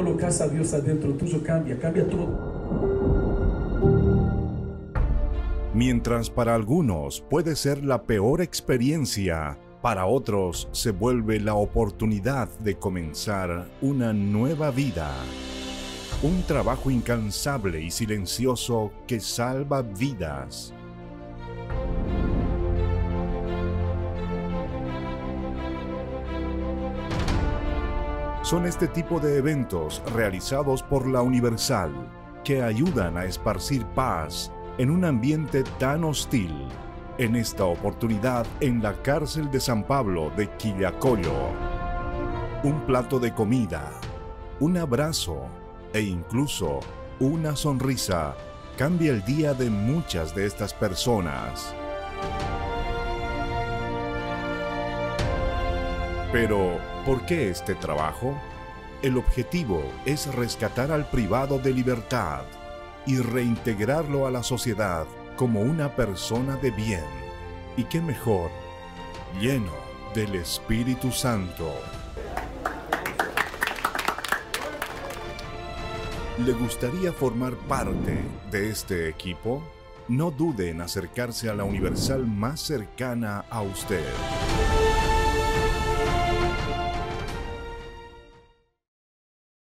colocas a Dios adentro tuyo, cambia todo. Mientras para algunos puede ser la peor experiencia, para otros se vuelve la oportunidad de comenzar una nueva vida. Un trabajo incansable y silencioso que salva vidas. Son este tipo de eventos realizados por la Universal que ayudan a esparcir paz en un ambiente tan hostil. En esta oportunidad en la cárcel de San Pablo de Quillacollo. Un plato de comida, un abrazo e incluso una sonrisa cambia el día de muchas de estas personas. Pero, ¿por qué este trabajo? El objetivo es rescatar al privado de libertad y reintegrarlo a la sociedad como una persona de bien. ¿Y qué mejor? Lleno del Espíritu Santo. ¿Le gustaría formar parte de este equipo? No dude en acercarse a la Universal más cercana a usted.